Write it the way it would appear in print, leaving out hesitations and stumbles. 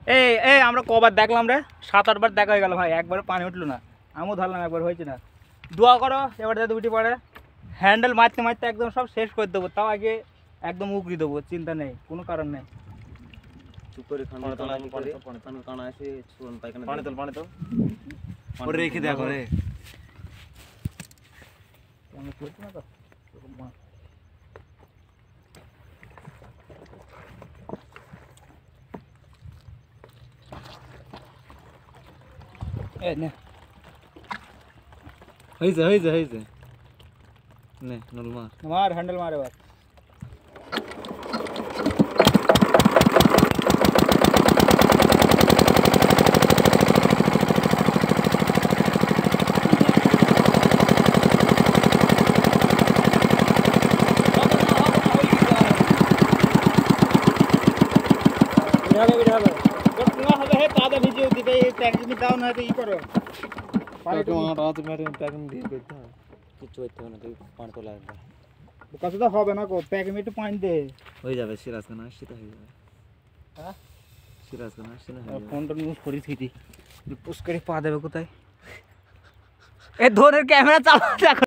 এই এই আমরা কবার দেখলাম রে 7-8 বার দেখা হয়ে গেল ভাই, একবার পানি উঠলো না। আমিও ধরলাম একবার, হয়েছে না। দোয়া করো এবার যাতে উঠে পড়ে। হ্যান্ডেল মারতে মারতে একদম সব শেষ করে দেবো, তাও আগে একদম উগড়ি দেবো, চিন্তা নেই, কোনো কারণ নেই। চুপ করে খান কানা এসে চুন পায়খানা পানি তো ওরে রেখে দেখো রে আমি করছি না তো। এ নে হইছে নে নল মার হ্যান্ডেল মার এবার। হবে না, একটু পানি দে, হয়ে যাবে। সিরাজ খান আসছে তো হয়ে যাবে। হ্যাঁ সিরাজ খান আসছে না, ফোনটা নিউজ করি থিতি পুশ করে পা দেবে কোথায়। এ ধরে ক্যামেরা চালা দেখো।